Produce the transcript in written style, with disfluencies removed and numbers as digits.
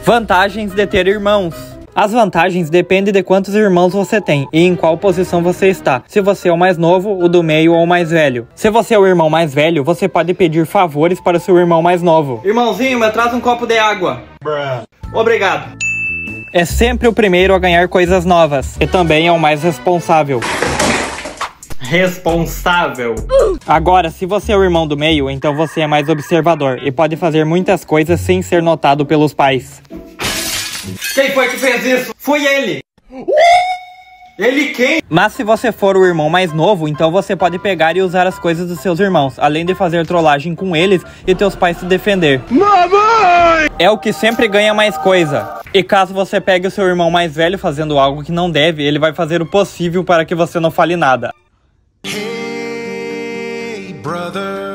Vantagens de ter irmãos. As vantagens dependem de quantos irmãos você tem e em qual posição você está. Se você é o mais novo, o do meio ou o mais velho. Se você é o irmão mais velho, você pode pedir favores para o seu irmão mais novo. Irmãozinho, me traz um copo de água. Obrigado. É sempre o primeiro a ganhar coisas novas. E também é o mais responsável. Agora, se você é o irmão do meio, então você é mais observador e pode fazer muitas coisas sem ser notado pelos pais. Quem foi que fez isso? Foi ele! Ele quem? Mas se você for o irmão mais novo, então você pode pegar e usar as coisas dos seus irmãos, além de fazer trollagem com eles e teus pais se defender. Mamãe! É o que sempre ganha mais coisa. E caso você pegue o seu irmão mais velho fazendo algo que não deve, ele vai fazer o possível para que você não fale nada. Hey, brother.